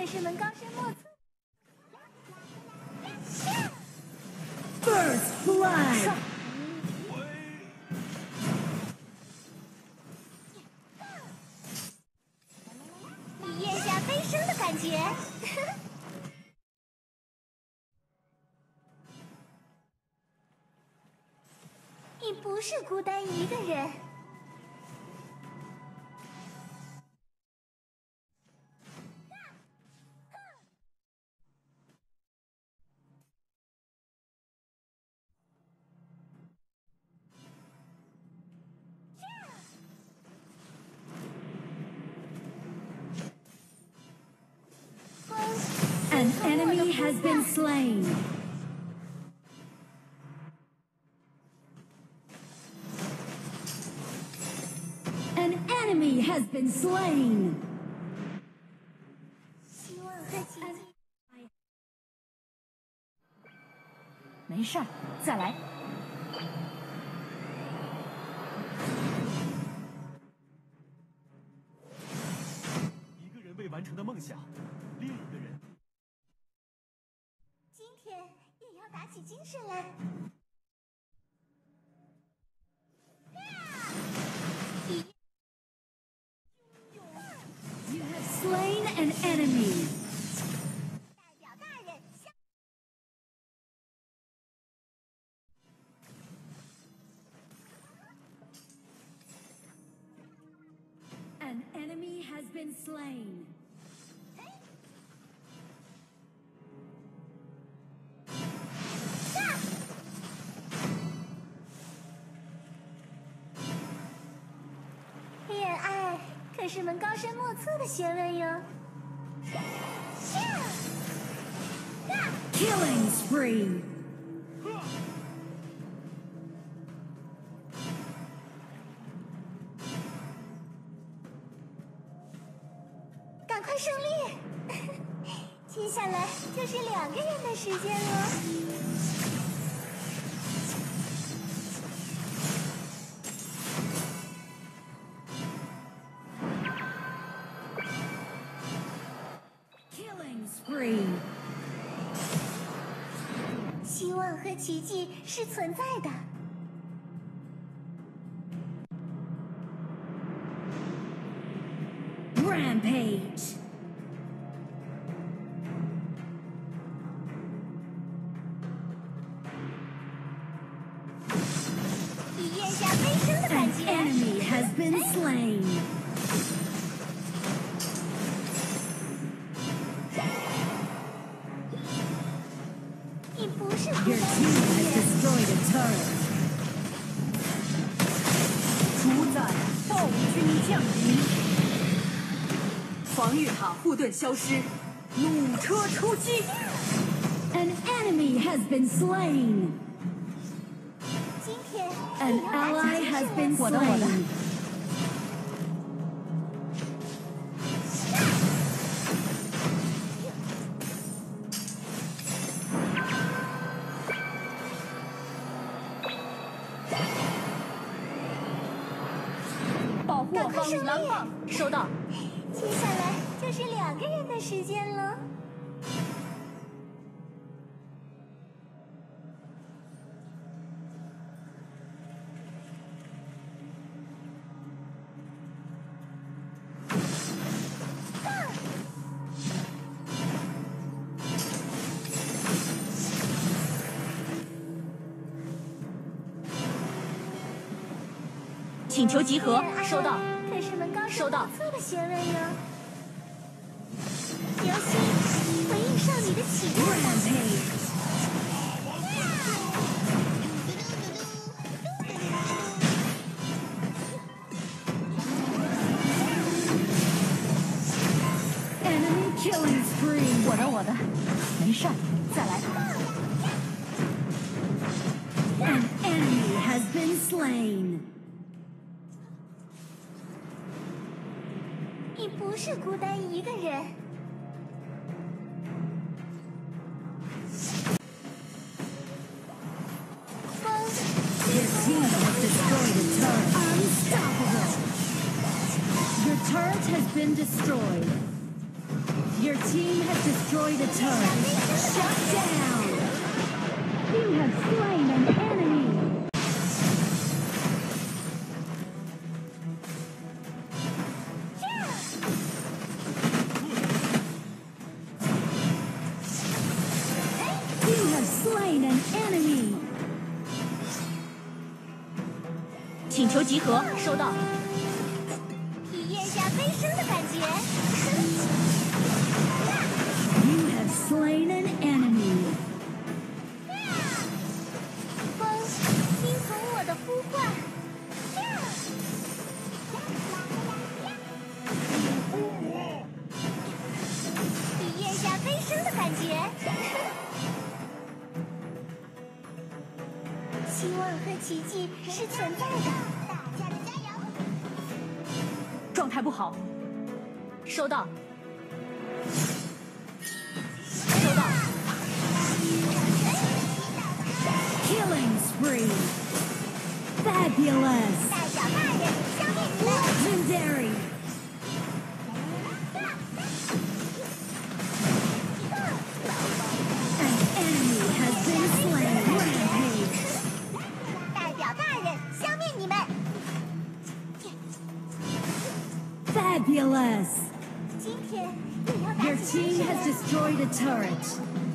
是门高深莫测。 First blood。 体验下飞升的感觉。你不是孤单一个人。 An enemy has been slain. An enemy has been slain. 希望和奇迹。 没事儿，再来。 一个人未完成的梦想，另一个人。 今天也要打起精神来。 You have slain an enemy. 代表大人下。 An enemy has been slain. 恋爱可是门高深莫测的学问哟。 Killing spree. 赶快胜利！接下来就是2个人的时间了。 Killing spree. 希望和奇迹是存在的。 Rampage. 体验下飞升的感 An 觉。 enemy has been slain. 你不是孤 Your 单 team 一 has 个人。 destroyed a turret. 主宰暴君降临，防御塔护盾消失，弩车出击。 An enemy has been slain. 今天 An 也要打 ally 起精 has 神 been 来。 我的我的 slain. 保护我方蓝棒，收到。 接下来就是2个人的时间了。 请求集合，收到。 可是门高深收到莫测的学问哟。流星，回应少女的祈愿吧。 Rampage. Enemy killing spree. 我的我的，没事儿，再来。 An enemy has been slain. 你不是孤单一个人。风， Your team has destroyed a turret. Unstoppable. Your turret has been destroyed. Your team has destroyed a turret. Shut down. You have slain an enemy. You have slain an enemy. 请求集合，收到。 体验下飞升的感觉。 You have slain an enemy. 风，听从我的呼唤。体验下飞升的感觉。希望和奇迹是存在的。大家的加油！ 状态不好，收到。收到。 Killing spree. Fabulous. 代表大人消灭你们！ Legendary. An enemy has been slain. Rampage. 代表大人消灭你们！ Fabulous. 今天也要打 Your 起精 team 神 has 来！ destroyed a turret.